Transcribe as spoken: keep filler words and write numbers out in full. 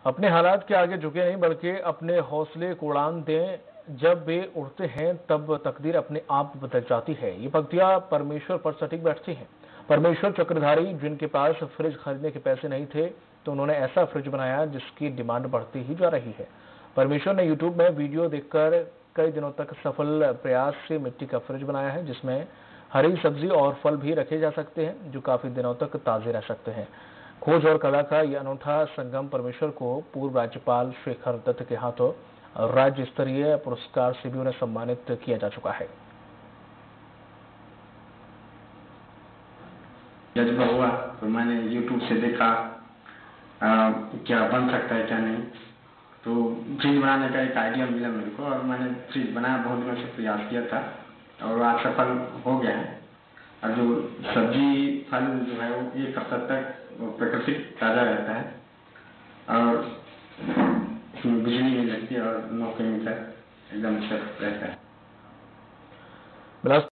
अपने हालात के आगे झुके नहीं बल्कि अपने हौसले को उड़ान दें। जब वे उड़ते हैं तब तकदीर अपने आप बदल जाती है। ये पंक्तियां परमेश्वर पर सटीक बैठती हैं। परमेश्वर चक्रधारी, जिनके पास फ्रिज खरीदने के पैसे नहीं थे तो उन्होंने ऐसा फ्रिज बनाया जिसकी डिमांड बढ़ती ही जा रही है। परमेश्वर ने यूट्यूब में वीडियो देखकर कई दिनों तक सफल प्रयास से मिट्टी का फ्रिज बनाया है, जिसमें हरी सब्जी और फल भी रखे जा सकते हैं जो काफी दिनों तक ताजे रह सकते हैं। खोज और कला का यह अनूठा संगम परमेश्वर को पूर्व राज्यपाल शेखर दत्त के हाथों राज्य स्तरीय पुरस्कार से भी उन्हें सम्मानित किया जा चुका है। जज्बा हुआ तो मैंने यूट्यूब से देखा आ, क्या बन सकता है क्या नहीं, तो फ्रिज बनाने का एक आइडिया मिला मेरे को और मैंने फ्रिज बनाया। बहुत दिनों से प्रयास किया था और आज सफल हो गया है। और जो सब्जी फल जो है वो एक हफ्ता तक प्राकृतिक ताज़ा रहता है और उसमें बिजली नहीं लगती और नो केमिकल, एकदम सेफ रहता है।